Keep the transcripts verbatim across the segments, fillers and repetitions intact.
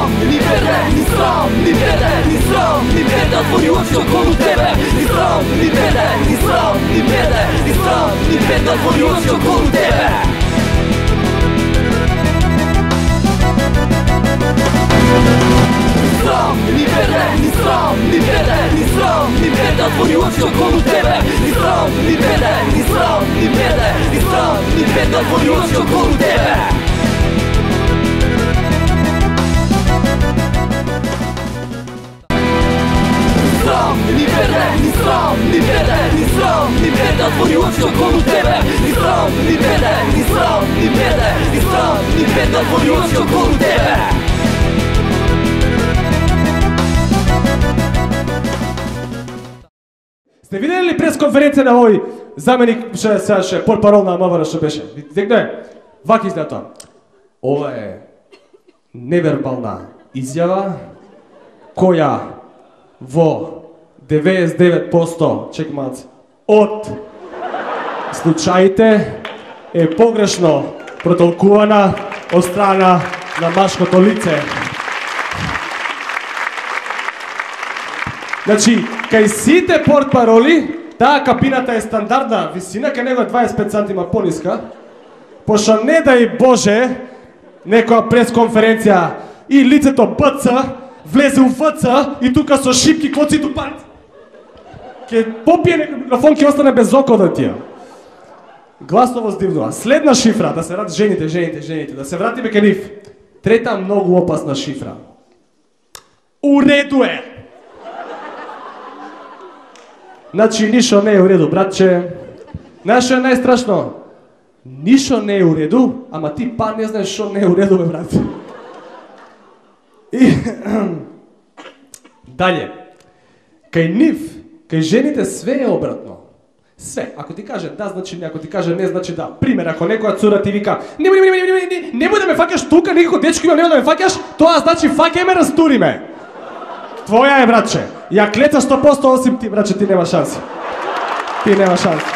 sram, ni bede, ni sram, ni bede, ni sram, ni bede, otvori oči okolo tebe. Ni sram, ni bede, ni sram, ni bede, ni sram, ni bede, otvori oči okolo tebe. Sram, ni bede, ni sram, ni bede, ni sram, ni bede, otvori oči okolo tebe. Ni sram, ni bede, ni sram, ni bede, ni sram, ni bede, otvori oči okolo tebe. Sram, ni bede, ni sram, ni bede, ni sram, ni bede, otvori oči okolo tebe. Ni sram, ni bede, ni sram, ni bede, ni sram, ni bede, otvori oči okolo tebe. Сте видели ли пресконференција на овој заменик ше сега ше портпарол на МВР што беше? Видите? Вака изгледа тоа. Ова е невербална изјава која во деветдесет и девет проценти чек малце од случаите е погрешно протолкувана од страна на машкото лице. Значи, кај сите портпароли, таа кабината е стандардна висина, кај него е дваесет и пет сантима пониска, пошто не дај Боже, некоја пресконференција и лицето БЦ влезе у ФЦ и тука со шипки коци тупари. Ке попие некој микрофон, ке остане без око да тија. Гласово здивнува. Следна шифра, да се врати жените, жените, жените, да се вратиме кај нив. Трета многу опасна шифра. Уреду е! Значи, ништо не е у реду, братче. Знаеш што е најстрашно? Ништо не е у реду, ама ти па не знаеш што не е у реду, бе, брат. И... Далje. Кај нив, кај жените све е обратно. Све. Ако ти каже да, значи не, ако ти каже не, значи да. Пример, ако некоја цура ти вика немој, немој, немој, немој, немој да ме фаќаш тука, никако дечко има, немој да ме фаќаш, тоа значи фаќај ме, растури ме. Твоја е, братче. Ја клеца сто проценти осим ти, братче, ти нема шанси. Ти нема шанси.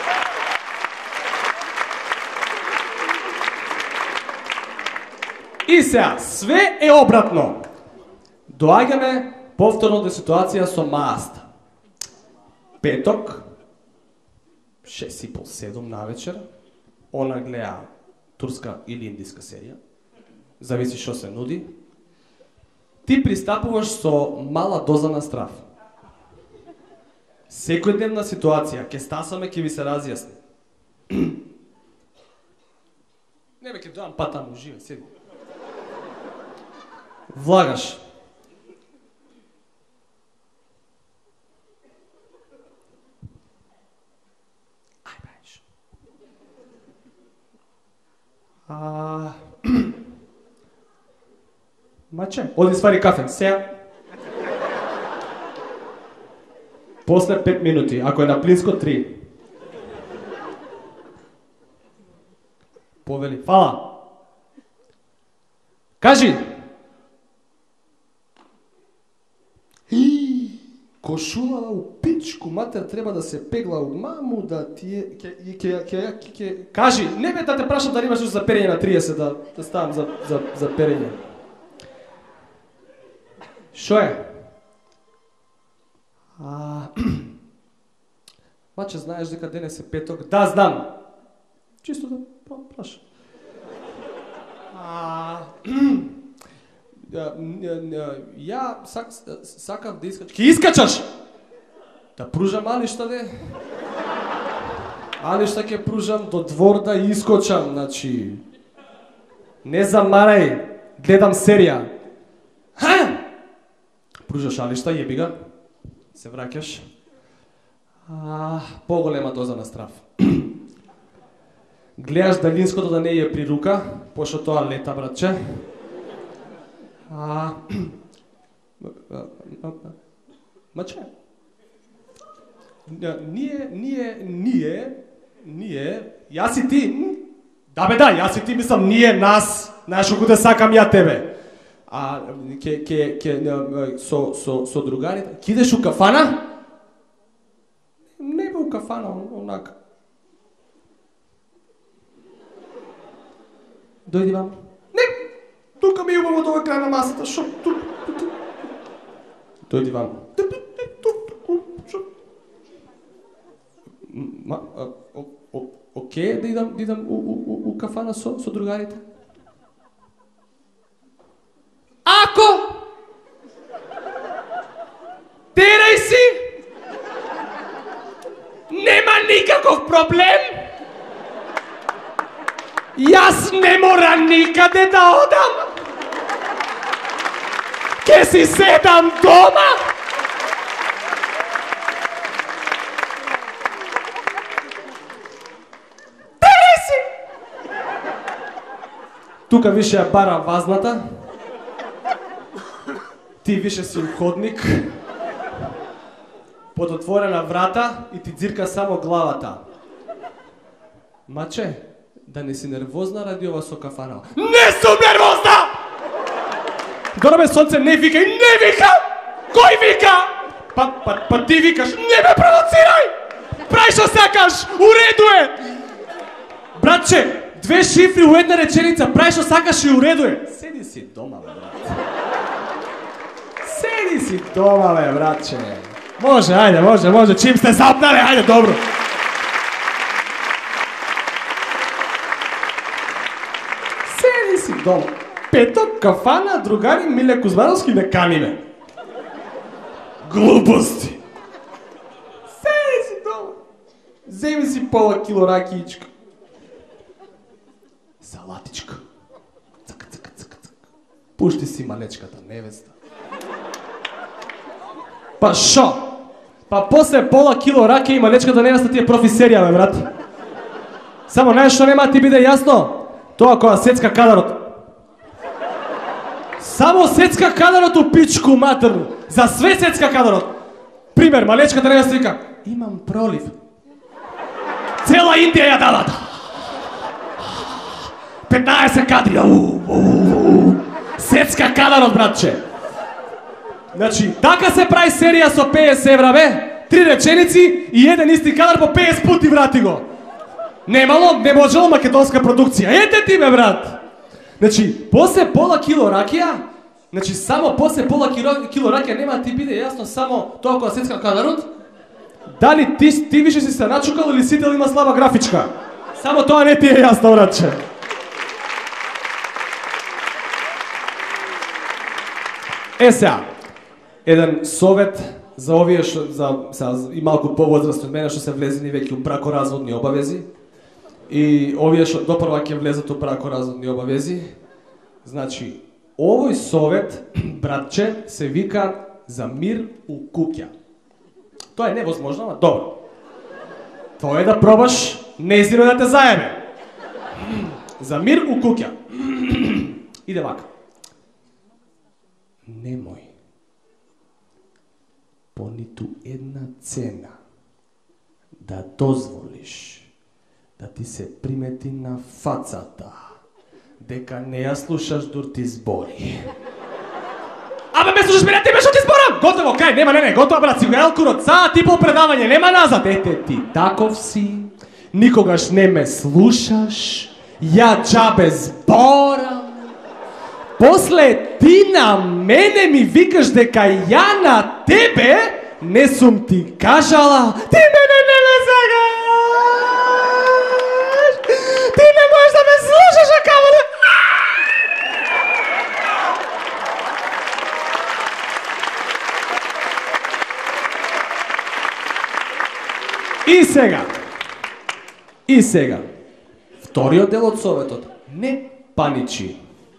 И сега, све е обратно. Доаѓаме повторно до ситуација со маст. Петок, шест и пол седум на вечер, она гледа турска или индиска серија, зависи што се нуди. Ти пристапуваш со мала доза на страв. Секојдневна ситуација, ке стасаме, ке ви се разјасни. Не бе, ке дојам па таму, живе, седи. Влагаш. Ај, брајш. А... Маче, оди свари кафе, сега. После пет минути, ако е на плинско, три. Повели, фала. Кажи. Кошула у пичку, матер, треба да се пегла у маму, да ти е... Ке, ке, ке, ке, ке... Кажи, не бе да те прашам дали имаш за перење на триесет, да, да ставам за, за, за перење. Шо е? А... Маче, знаеш дека денес е петок? Да, знам. Чисто да прашам. А... Ја сак, сакав да искачам. Ке искачаш? Да пружам алишта, де? Алишта ке пружам до двор да искочам, значи... Не замарај, гледам серија. Ха? Пружаш алишта, јеби га. Се враќаш. А, поголема доза на страв. Гледаш далинското да не е при рука, пошто тоа лета, братче. А... Маче? Ние, ние, ние, ние, јас и ти, да бе да, јас и ти мислам, ние, нас, знаеш како да сакам ја тебе. А, ке, ке, ке, со, со, со другарите, кидеш у кафана? Не бе у кафана, онака. Дојди вам. Не, Тука ми е убаво до крај на масата, шо? Тук, тук. Дојди вам. Ма, а, о, о, окей, да идам, да идам у, у, у, у кафана со, со другарите? Ако терај си, нема никаков проблем. Јас не мора никаде да одам. Ке си седам дома. Терај си. Тука више ја бара вазната. Ти више си уходник. Под отворена врата и ти дзирка само главата. Маче, да не си нервозна ради ова со кафана. Не сум нервозна! Добре, сонце, не викај, не вика! Кој вика? Па, па, па ти викаш, не ме провоцирај! Прај што сакаш, у реду е! Братче, две шифри у една реченица, прај што сакаш и у реду е. Седи си дома, бе, брат. Седи си дома, бе, братче. Може, ајде, може, може, чим сте запнале, ајде, добро. Седи си дома. Петок, кафана, другари, Миле Кузмановски, не кани ме. Глупости. Седи си дома. Земи си пола кило ракиичка. Салатичка. Цъка, цъка, цъка, цъка. Пушти си малечката невеста. Па шо? Па после пола кило раке и малечката невеста ти е профи серија, бе, брат. Само нешто нема ти биде јасно. Тоа која сецка кадарот. Само сецка кадарот у пичку матерну. За све сецка кадарот. Пример, малечката невеста вика: имам пролив. Цела Индија ја дадат. петнаесет кадри. Сецка кадарот, братче. Значи, така се прави серија со песет евра, бе. Три реченици и еден исти кадар по песет пути врати го. Немало, не можело македонска продукција. Ете ти, бе, брат. Значи, после пола кило ракија, значи само после пола кило, кило ракија нема ти биде јасно само тоа која сецка кадарот. Дали ти, ти више си се начукал или сител има слаба графичка? Само тоа не ти е јасно, братче. Е сега, еден совет за овие шо, за, за и малку повозрастни од мене што се влезени веќе у бракоразводни обавези. И овие што допрва ќе влезат у бракоразводни обавези. Значи, овој совет, братче, се вика за мир у куќа. Тоа е невозможно, ама добро. Тоа е да пробаш неизино да те заебе. За мир у куќа. Иде вака. Немој по ниту една цена да дозволиш да ти се примети на фацата дека не ја слушаш дур ти збори. Абе, ме слушаш мене, ти ме шо ти зборам? Готово, кај, нема, не, не, готово, брат, си го ел курот, саат и пол предавање, нема назад. Ете ти, таков си, никогаш не ме слушаш, ја џабе зборам. После ти на мене ми викаш дека ја на тебе не сум ти кажала, ти мене не ме сакаш, ти не можеш да ме слушаш, а камо да... И сега, и сега, вториот дел од советот, не паничи.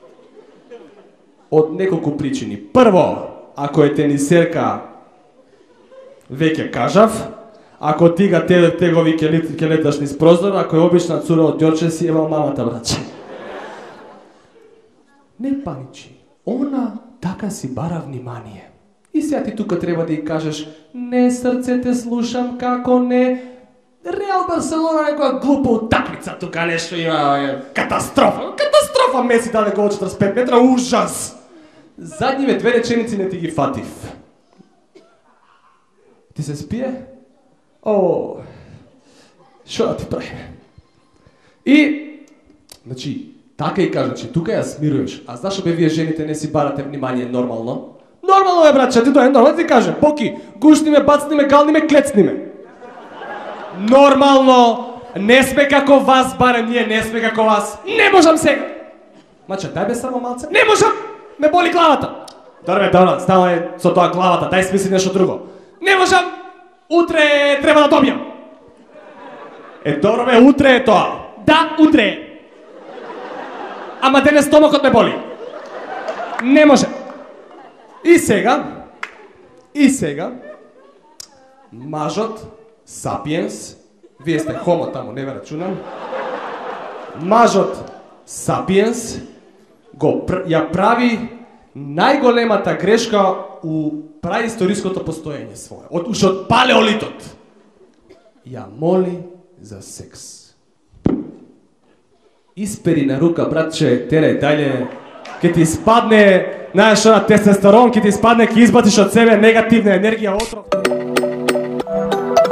Од неколку причини. Прво, ако е тенисерка, веќе кажав, ако ти га те, тегови ќе леташ низ прозор, ако е обична цура од Ѓорче си ева мамата, братче. Не паничи. Она така си бара внимание. И сега ти тука треба да ја кажеш: не, срце, те слушам, како не. Реал Барселона некоја глупа утакмица, тука нешто има катастрофа. Катастрофа, Меси даде гол четридесет и пет метра, ужас. Задниве две реченици не ти ги фатив. Ти се спие? О, шо да ти правиме? И, значи, Така и кажа, че тука ја смируваш. А зашо бе вие жените не си барате внимание нормално? Нормално бе, братче, ти тоа е нормално, ти кажем. Боки, гушни ме, бацни ме, гални ме, клецни ме. Нормално. Не сме како вас, барем ние не сме како вас. Не можам сега. Маче, дай бе само малце. Не можам. Ме боли главата. Добре, добре, стало е со тоа главата, дай смисли нешто друго. Не можам. Утре треба да добијам. Е, добро бе, утре е тоа. Да, утре е. Ама денес стомакот ме боли. Не може. И сега, и сега, мажот, сапиенс, вие сте хомо таму, не ме рачунам. Мажот, сапиенс, го пр ја прави најголемата грешка у праисториското постоење свое, од уште од палеолитот. Ја моли за секс. Испери на рука, братче, терај далje, ке ти испадне, знаеш, на тестостерон, ке ти испадне, ке избатиш од себе негативна енергија, отров.